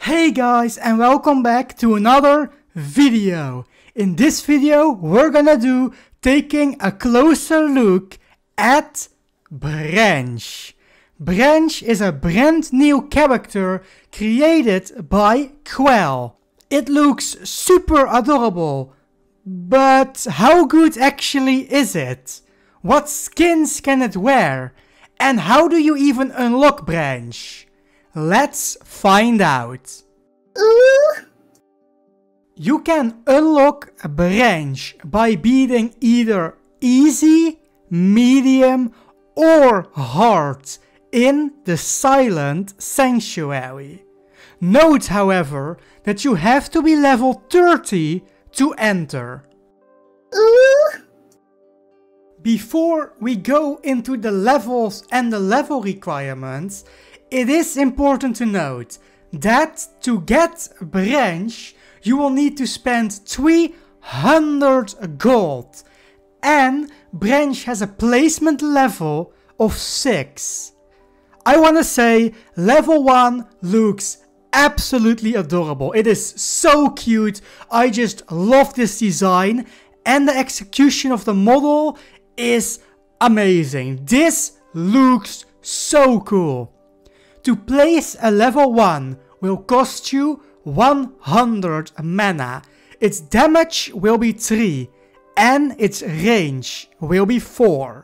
Hey guys, and welcome back to another video. In this video we're gonna do taking a closer look at Branch. Branch is a brand new character created by Quell. It looks super adorable, but how good actually is it? What skins can it wear? And how do you even unlock Branch? Let's find out. You can unlock a Branch by beating either easy, medium or hard in the Silent Sanctuary. Note, however, that you have to be level 30 to enter. Before we go into the levels and the level requirements, it is important to note that to get Branch, you will need to spend 300 gold. And Branch has a placement level of 6. I wanna say level 1 looks absolutely adorable. It is so cute. I just love this design, and the execution of the model is amazing. This looks so cool. To place a level 1 will cost you 100 mana. Its damage will be 3 and its range will be 4.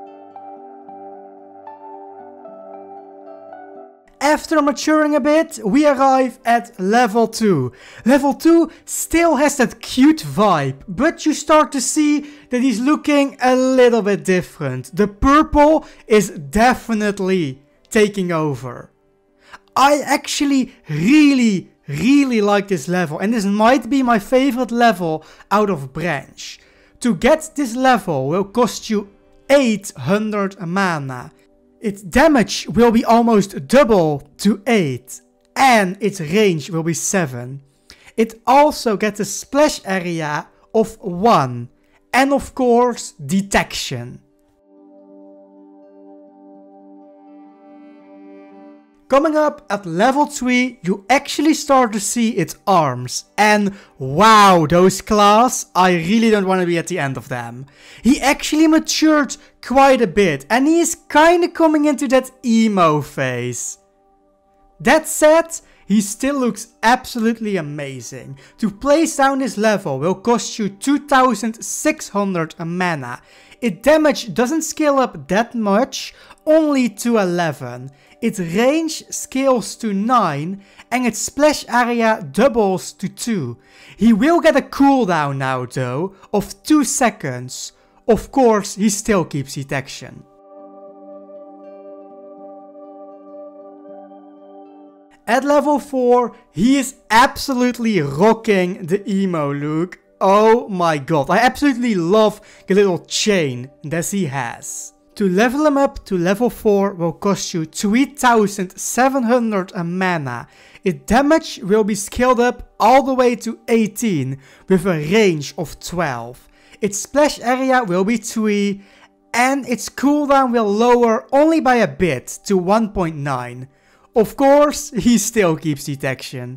After maturing a bit, we arrive at level 2. Level 2 still has that cute vibe, but you start to see that he's looking a little bit different. The purple is definitely taking over. I actually really like this level, and this might be my favorite level out of Branch. To get this level will cost you 800 mana. Its damage will be almost double to 8 and its range will be 7. It also gets a splash area of 1 and of course detection. Coming up at level 3, you actually start to see its arms. And wow, those claws, I really don't want to be at the end of them. He actually matured quite a bit and he is kinda coming into that emo phase. That said, he still looks absolutely amazing. To place down this level will cost you 2600 mana. Its damage doesn't scale up that much, only to 11. Its range scales to 9 and its splash area doubles to 2. He will get a cooldown now though of 2 seconds. Of course, he still keeps detection. At level 4, he is absolutely rocking the emo look. Oh my god, I absolutely love the little chain that he has. To level him up to level 4 will cost you 3700 mana. Its damage will be scaled up all the way to 18 with a range of 12. Its splash area will be 3 and its cooldown will lower only by a bit to 1.9. Of course, he still keeps detection.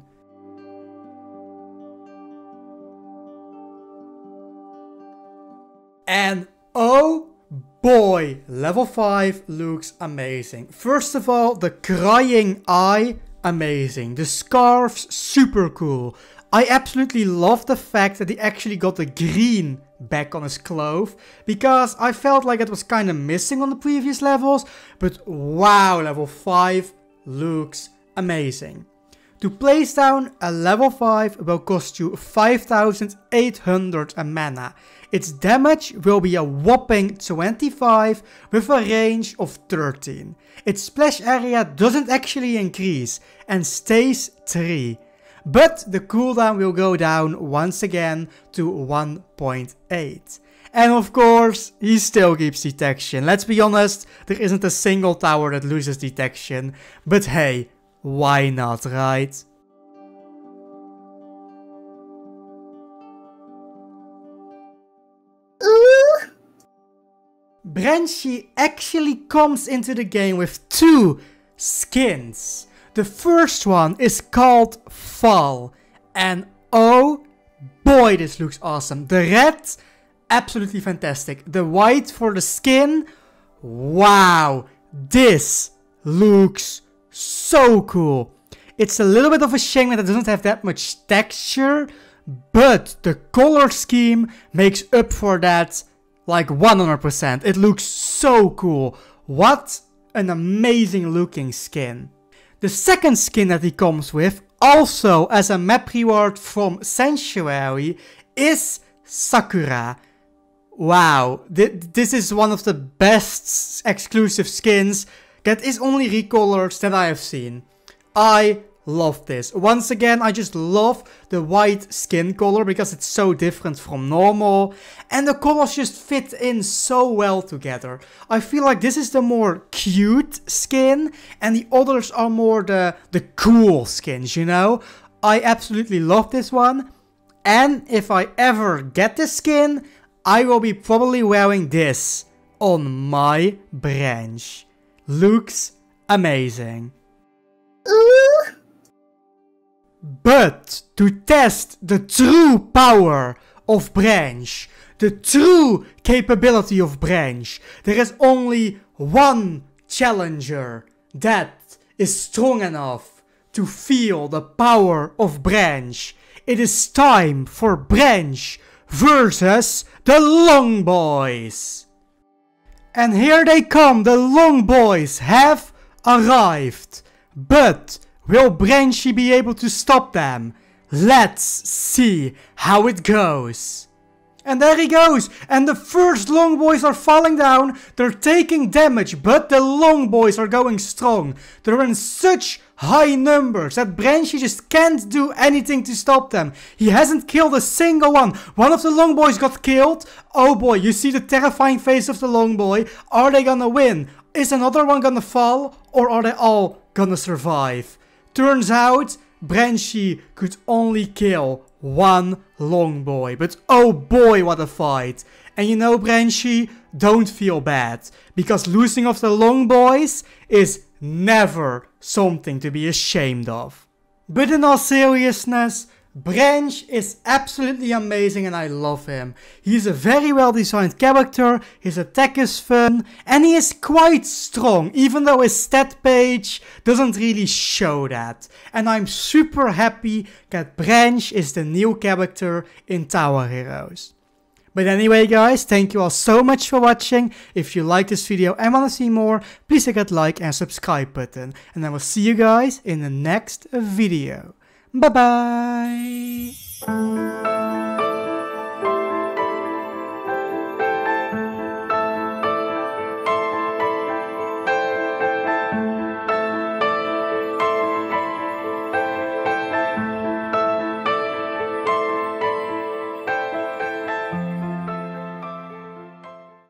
And oh boy, level 5 looks amazing. First of all, the crying eye, amazing. The scarves, super cool. I absolutely love the fact that he actually got the green back on his cloth, because I felt like it was kind of missing on the previous levels. But wow, level 5 looks amazing. To place down a level 5 will cost you 5800 mana. Its damage will be a whopping 25 with a range of 13. Its splash area doesn't actually increase and stays 3. But the cooldown will go down once again to 1.8. And of course, he still keeps detection. Let's be honest, there isn't a single tower that loses detection. But hey, why not, right? Branch actually comes into the game with 2 skins. The first one is called Fall, and oh boy, this looks awesome. The red, absolutely fantastic. The white for the skin, wow, this looks so cool. It's a little bit of a shame that it doesn't have that much texture, but the color scheme makes up for that like 100%. It looks so cool. What an amazing looking skin. The second skin that he comes with, also as a map reward from Sanctuary, is Sakura. Wow, this is one of the best exclusive skins that is only recolored that I have seen. I love this. Once again, I just love the white skin color because it's so different from normal. And the colors just fit in so well together. I feel like this is the more cute skin and the others are more the cool skins, you know? I absolutely love this one. And if I ever get this skin, I will be probably wearing this on my branch. Looks amazing. Ooh. But to test the true power of Branch, the true capability of Branch, there is only one challenger that is strong enough to feel the power of Branch. It is time for Branch versus the Long Boys. And here they come, the Long Boys have arrived. But will Branchy be able to stop them? Let's see how it goes. And there he goes, and the first Long Boys are falling down, they're taking damage, but the Long Boys are going strong. They're in such high numbers that Branchy just can't do anything to stop them. He hasn't killed a single one. One of the Long Boys got killed. Oh boy, you see the terrifying face of the Long Boy. Are they gonna win? Is another one gonna fall, or are they all gonna survive? Turns out, Branchy could only kill one Long Boy, but oh boy, what a fight. And you know, Branchy, don't feel bad, because losing of the Long Boys is never something to be ashamed of. But in all seriousness, Branch is absolutely amazing and I love him. He's a very well designed character, his attack is fun, and he is quite strong, even though his stat page doesn't really show that. And I'm super happy that Branch is the new character in Tower Heroes. But anyway guys, thank you all so much for watching. If you like this video and want to see more, please hit that like and subscribe button. And I will see you guys in the next video. Bye bye!